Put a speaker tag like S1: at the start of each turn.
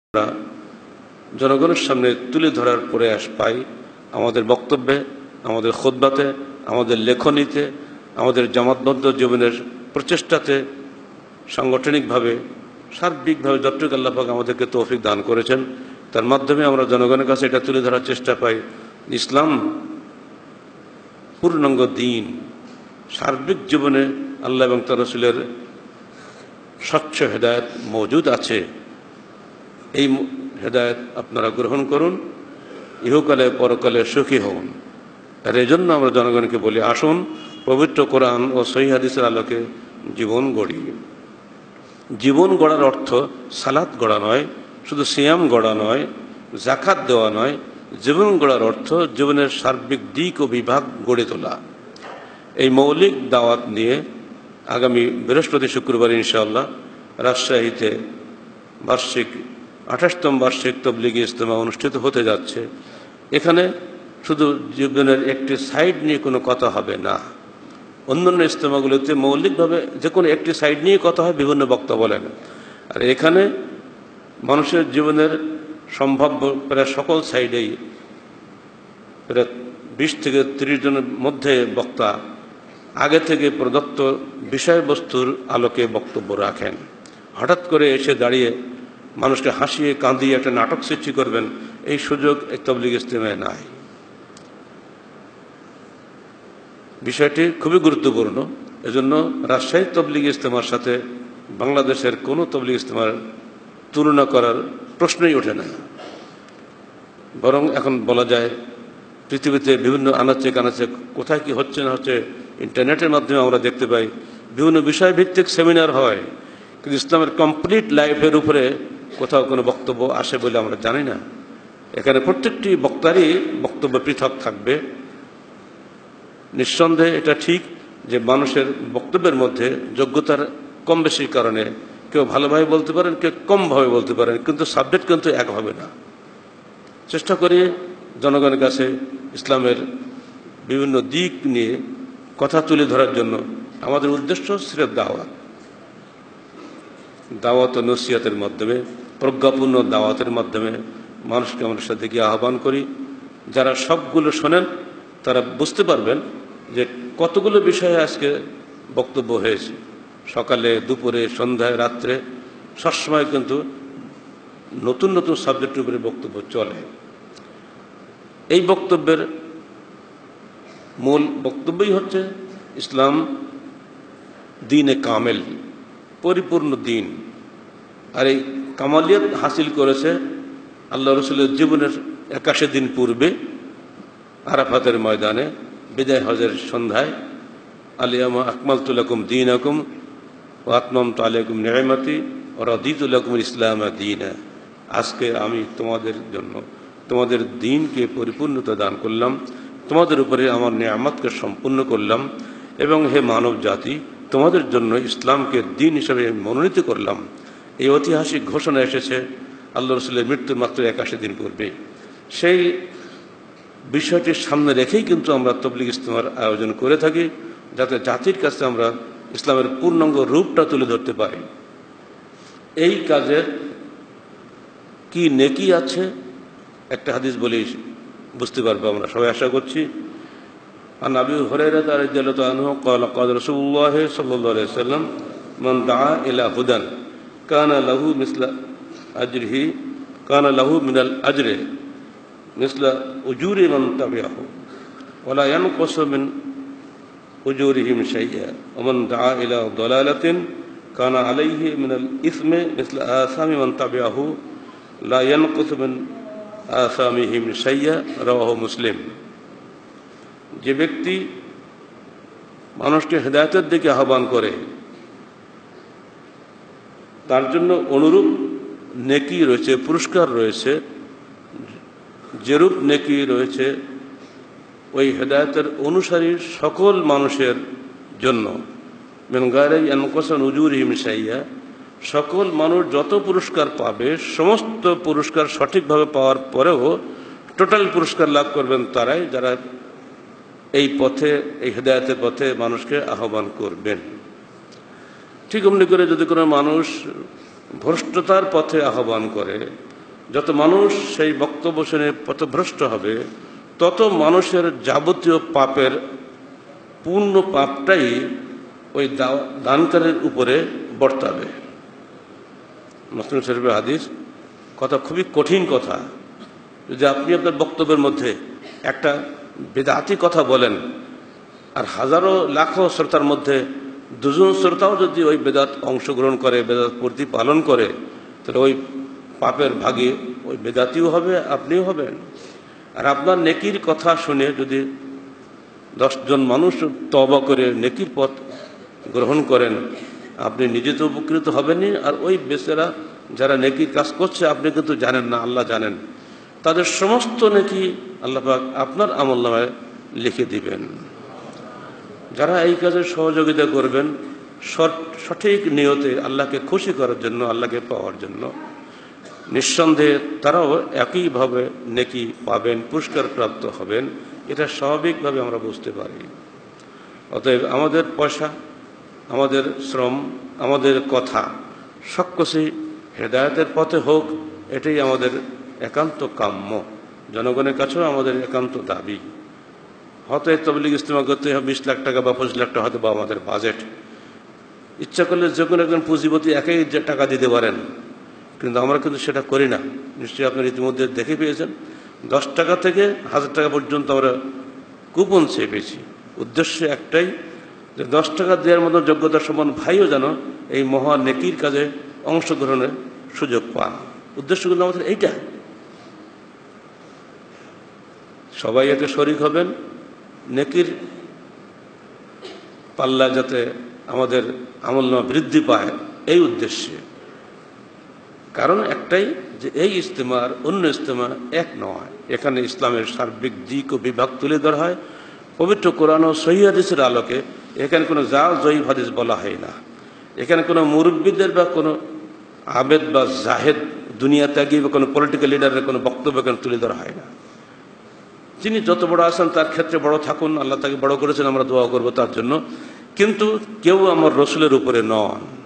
S1: আমরা জনগণের সামনে তুলে ধরার প্রয়াস পাই আমাদের বক্তব্যে, আমাদের খুতবাতে, আমাদের লেখনীতে, আমাদের জামাতবদ্ধ জীবনের প্রচেষ্টাতে, সাংগঠনিকভাবে, সার্বিকভাবে যতটুকু আল্লাহ পাক আমাদেরকে তৌফিক দান করেছেন তার মাধ্যমে আমরা জনগণের কাছে এটা তুলে ধরার চেষ্টা পাই। ইসলাম পূর্ণাঙ্গ দ্বীন, সার্বিক জীবনে আল্লাহ এবং তার রাসূলের স্বচ্ছ হেদায়েত মজুদ আছে। এই হেদায়েত আপনারা গ্রহণ করুন, ইহকালে পরকালে সুখী হন। আর এই জন্য আমরা জনগণকে বলি, আসুন পবিত্র কোরআন ও সহিহ হাদিসের আলোকে জীবন গড়ি। জীবন গড়ার অর্থ সালাত গড়া নয়, শুধু সিয়াম গড়া নয়, জাকাত দেওয়া নয়। জীবন গড়ার অর্থ জীবনের সার্বিক দিক ও বিভাগ গড়ে তোলা। এই মৌলিক দাওয়াত নিয়ে আগামী বৃহস্পতি শুক্রবার ইনশাআল্লাহ রাজশাহীতে 28তম বার্ষিক তবলিগি ইজতেমা অনুষ্ঠিত হতে যাচ্ছে। এখানে শুধু জীবনের একটি সাইড নিয়ে কোনো কথা হবে না। অন্যান্য ইজতেমাগুলোতে মৌলিকভাবে যে কোনো একটি সাইড নিয়ে কথা হয়, বিভিন্ন বক্তা বলেন। আর এখানে মানুষের জীবনের সম্ভাব্য প্রায় সকল সাইডেই প্রায় 20 থেকে 30 জনের মধ্যে বক্তা আগে থেকে প্রদত্ত বিষয়বস্তুর আলোকে বক্তব্য রাখেন। হঠাৎ করে এসে দাঁড়িয়ে মানুষকে হাসিয়ে কাঁদিয়ে একটা নাটক সৃষ্টি করবেন, এই সুযোগ এই তবলিগ ইজতেমায় নাই। বিষয়টি খুবই গুরুত্বপূর্ণ। এজন্য রাজশাহী তবলিগ ইজতেমার সাথে বাংলাদেশের কোনো তবলিগ ইজতেমার তুলনা করার প্রশ্নই ওঠে না। বরং এখন বলা যায় পৃথিবীতে বিভিন্ন আনাচে কানাচে কোথায় কি হচ্ছে না হচ্ছে ইন্টারনেটের মাধ্যমে আমরা দেখতে পাই। বিভিন্ন বিষয়ভিত্তিক সেমিনার হয়, কিন্তু ইসলামের কমপ্লিট লাইফের উপরে কোথাও কোনো বক্তব্য আসে বলে আমরা জানি না। এখানে প্রত্যেকটি বক্তারই বক্তব্য পৃথক থাকবে। নিঃসন্দেহে এটা ঠিক যে মানুষের বক্তব্যের মধ্যে যোগ্যতার কম বেশির কারণে কেউ ভালোভাবে বলতে পারেন, কেউ কমভাবে বলতে পারেন, কিন্তু সাবজেক্ট কিন্তু এক হবে না। চেষ্টা করি জনগণের কাছে ইসলামের বিভিন্ন দিক নিয়ে কথা তুলে ধরার জন্য। আমাদের উদ্দেশ্য সিরাত দাওয়াত ও নসিহতের মাধ্যমে, প্রজ্ঞাপূর্ণ দাওয়াতের মাধ্যমে মানুষকে আমাদের সাথে গিয়ে আহ্বান করি। যারা সবগুলো শোনেন তারা বুঝতে পারবেন যে কতগুলো বিষয়ে আজকে বক্তব্য হয়েছে। সকালে, দুপুরে, সন্ধ্যায়, রাত্রে সবসময় কিন্তু নতুন নতুন সাবজেক্টের উপরে বক্তব্য চলে। এই বক্তব্যের মূল বক্তব্যই হচ্ছে ইসলাম দ্বীনে কামেল, পরিপূর্ণ দ্বীন। আর এই কামালিয়াত হাসিল করেছে আল্লাহ রসুলের জীবনের 81 দিন পূর্বে আরাফাতের ময়দানে বিদায় হজের সন্ধ্যায়, আলিয়ামা আকমালতু লাকুম দীনাকুম ওয়া আতমামতু আলাইকুম নি'মাতি ওয়া রাদিতু লাকুম ইসলামা দীনা। আজকে আমি তোমাদের জন্য তোমাদের দ্বীনকে পরিপূর্ণতা দান করলাম, তোমাদের উপরে আমার নিয়ামতকে সম্পূর্ণ করলাম, এবং হে মানব জাতি, তোমাদের জন্য ইসলামকে দ্বীন হিসেবে মনোনীত করলাম। এই ঐতিহাসিক ঘোষণা এসেছে আল্লাহ রসুলের মৃত্যুর মাত্র 81 দিন পূর্বে। সেই বিষয়টির সামনে রেখেই কিন্তু আমরা তবলিগ ইজতেমার আয়োজন করে থাকি, যাতে জাতির কাছে আমরা ইসলামের পূর্ণাঙ্গ রূপটা তুলে ধরতে পারি। এই কাজের কি নেকি আছে একটা হাদিস বলি বুঝতে পারবো আমরা সবাই, আশা করছি। عن أبي هريرة رضي الله عنه قال قال رسول الله صلى الله عليه وسلم من دعا إلى هدى كان له مثل أجره كان له من الأجر مثل أجور من تبعه ولا ينقص من أجورهم شيئا ومن دعا إلى ضلالة كان عليه من الإثم مثل آثام من تبعه لا ينقص من آثامهم شيئا رواه مسلم। যে ব্যক্তি মানুষকে হেদায়েতের দিকে আহ্বান করে তার জন্য অনুরূপ নেকি রয়েছে, পুরস্কার রয়েছে। যেরূপ নেকি রয়েছে ওই হেদায়েতের অনুসারী সকল মানুষের জন্য, মিন গায়রি ইয়ানকুসা উজুরিহিম শাইআ, সকল মানুষ যত পুরস্কার পাবে সমস্ত পুরস্কার সঠিকভাবে পাওয়ার পরেও টোটাল পুরস্কার লাভ করবেন তারাই যারা এই পথে, এই হেদায়েতের পথে মানুষকে আহ্বান করবেন। ঠিক অমনি করে যদি কোনো মানুষ ভ্রষ্টতার পথে আহ্বান করে, যত মানুষ সেই বক্তব্য শুনে পথভ্রষ্ট হবে, তত মানুষের যাবতীয় পাপের পূর্ণ পাপটাই ওই দানকারীর উপরে বর্তাবে। মুসলিম শরীফের হাদিস, কথা খুবই কঠিন কথা। যদি আপনি আপনার বক্তব্যের মধ্যে একটা বেদাতি কথা বলেন, আর হাজারো লাখো শ্রোতার মধ্যে দুজন শ্রোতাও যদি ওই বেদাত অংশগ্রহণ করে, বেদাত প্রতিপালন করে, তাহলে ওই পাপের ভাগে ওই বেদাতিও হবে, আপনিও হবেন। আর আপনার নেকির কথা শুনে যদি 10 জন মানুষ তওবা করে নেকির পথ গ্রহণ করেন, আপনি নিজে তো উপকৃত হবেনই, আর ওই বেচারা যারা নেকির কাজ করছে আপনি কিন্তু জানেন না, আল্লাহ জানেন, তাদের সমস্ত নেকি আল্লাহ পাক আপনার আমলনামায় লিখে দিবেন। যারা এই কাজে সহযোগিতা করবেন সঠিক নিয়তে আল্লাহকে খুশি করার জন্য, আল্লাহকে পাওয়ার জন্য, নিঃসন্দেহে তারাও একইভাবে নেকি পাবেন, পুরস্কার প্রাপ্ত হবেন। এটা স্বাভাবিকভাবে আমরা বুঝতে পারি। অতএব আমাদের পয়সা, আমাদের শ্রম, আমাদের কথা সবকিছুই হেদায়েতের পথে হোক, এটাই আমাদের একান্ত কাম্য, জনগণের কাছেও আমাদের একান্ত দাবি। হয়তো তাবলীগ ইজতেমা করতে হবে 20 লাখ টাকা বা 25 লাখ টাকা, হয়তো বা আমাদের বাজেট। ইচ্ছা করলে যে কোনো একজন পুঁজিপতি একাই যে টাকা দিতে পারেন, কিন্তু আমরা কিন্তু সেটা করি না। নিশ্চয়ই আপনারা ইতিমধ্যে দেখে পেয়েছেন, 10 টাকা থেকে 1000 টাকা পর্যন্ত আমরা কুপন চেপেছি। উদ্দেশ্য একটাই, যে 10 টাকা দেওয়ার মতো যোগ্যতা সমান ভাইও যেন এই মহা নেকির কাজে অংশগ্রহণের সুযোগ পান। উদ্দেশ্য কিন্তু আমাদের এইটা। সবাই এতে শরিক হবেন, নেকির পাল্লা যাতে আমাদের আমলনামা বৃদ্ধি পায়, এই উদ্দেশ্যে। কারণ একটাই, যে এই ইজতেমা আর অন্য ইজতেমা এক নয়। এখানে ইসলামের সার্বিক দিক ও বিভাগ তুলে ধরা হয় পবিত্র কোরআন ও সহিহ হাদিসের আলোকে। এখানে কোনো জাল জয়ীফ হাদিস বলা হয় না। এখানে কোনো মুরব্বীদের বা কোনো আবেদ বা জাহেদ দুনিয়া ত্যাগী বা কোনো পলিটিক্যাল লিডারের কোনো বক্তব্য এখানে তুলে ধরা হয় না। যিনি যত বড় আছেন তার ক্ষেত্রে বড় থাকুন, আল্লাহ তাকে বড় করেছেন, আমরা দোয়া করবো তার জন্য। কিন্তু কেউ আমার রসুলের উপরে নন।